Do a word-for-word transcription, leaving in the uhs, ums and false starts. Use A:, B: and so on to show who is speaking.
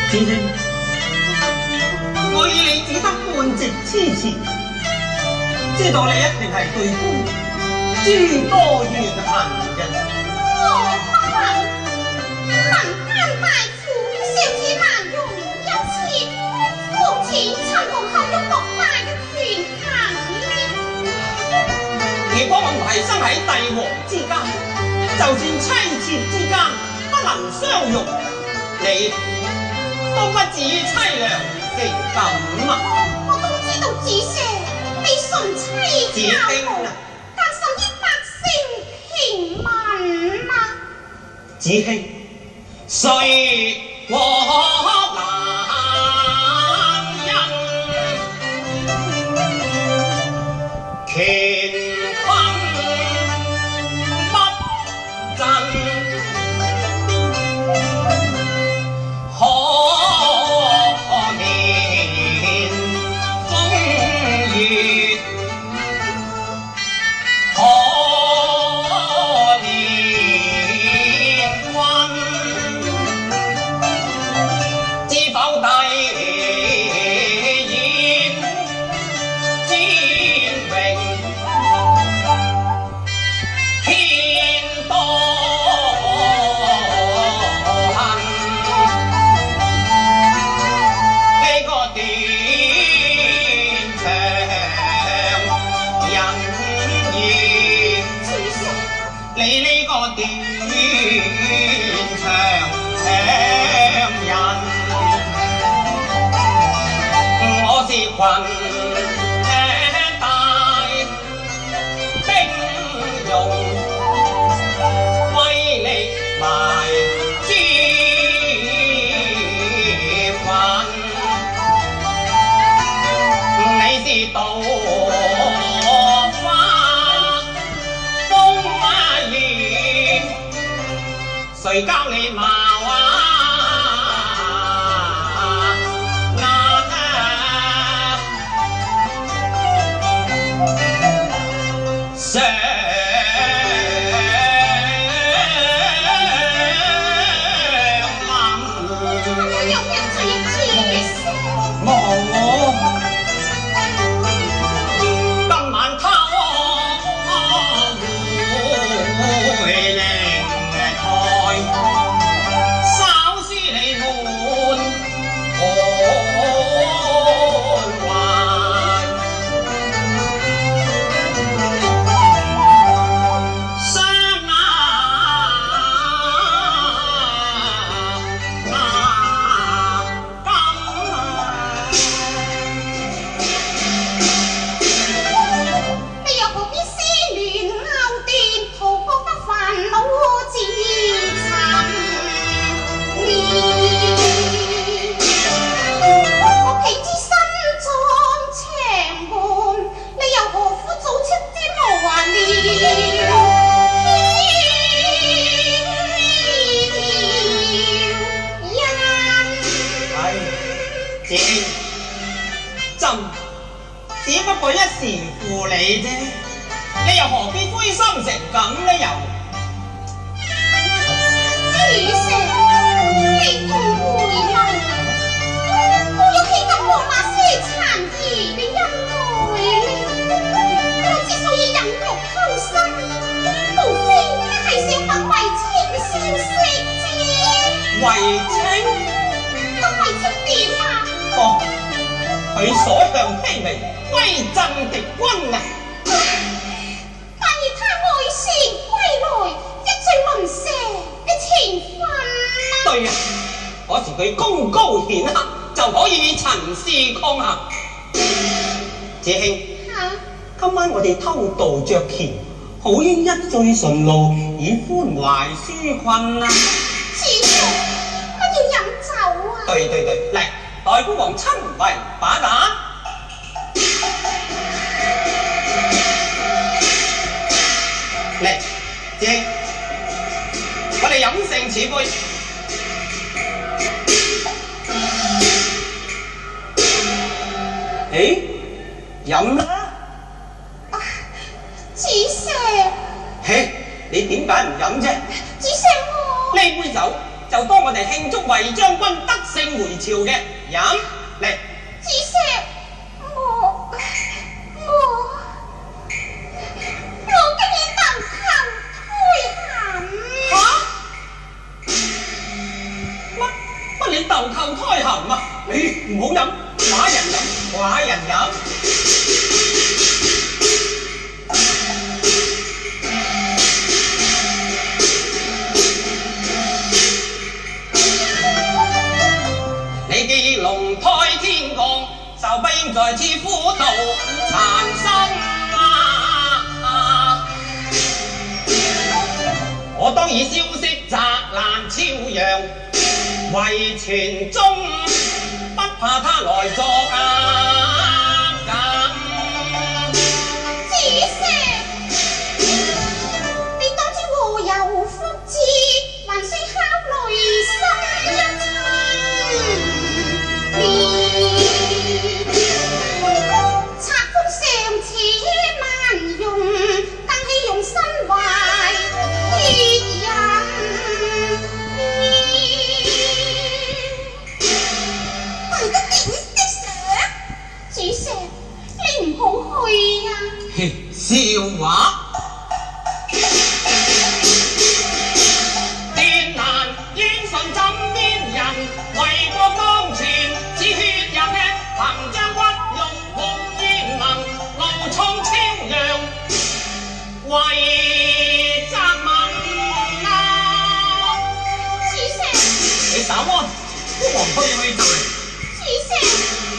A: 子兄，我以你只得半席之詞，知道你一定係對公諸多怨恨嘅。
B: 我不恨，民間大富，小子萬用一切，故此曾共陷入毒霸嘅權衡。
A: 如果我唔係生喺帝王之間，就算妻妾之間不能相容，你都不至於凄涼成咁啊！
B: 我都知道子社你順妻孝母，但甚於百姓平民啊！
A: 子興，誰和男人乾坤不振？群大兵用，威力埋之棍，你是道花風言，誰教你罵話？只不過一時負你啫，你又何必灰心成咁呢？又
B: 子社，你誤會啦！我有幾咁過那些殘兒嘅恩愛呢？我之所以忍辱偷生，無非係想等為清消息啫。
A: 為清？
B: 咁為清點啊？
A: 哦，佢所向披靡，威震敵軍啊！
B: 但願他愛情歸來，一醉論蛇嘅情分啊！
A: 對啊，嗰時佢功高顯赫，就可以與陳氏抗衡。子興，
B: 嚇！
A: 今晚我哋偷渡着橋，好應一醉順路，以歡懷紓困啊！
B: 子社，我要飲酒啊！
A: 對對對，嚟，代夫王親為把打。嚟，子興，我哋飲勝此杯。誒，飲啦！
B: 啊，子社，
A: 嘿，你點解唔飲啫？
B: 子社我
A: 呢杯酒就當我哋慶祝衛將軍得勝回朝嘅，飲嚟。
B: 子石，我我我嘅你豆球推行。
A: 吓？乜乜你豆蔻胎行啊？你唔好飲，寡人飲，寡人飲。你既龍胎天降，就不應在此苦道殘生啊！我當以消息澤蘭超揚，為傳宗，不怕他來作啊！咁
B: 子石，你當知我有福智，還需考慮深一層。拆封尚且難用，更豈用身懷鐵人？係得點的上？子石，你唔好去啊！
A: 笑話。天難英順枕邊人，為國當前，此血人嘅憑將屈辱紅煙能，怒衝超揚，為責問啊！
B: 子石，
A: 你稍安，都王退去大。
B: 子石。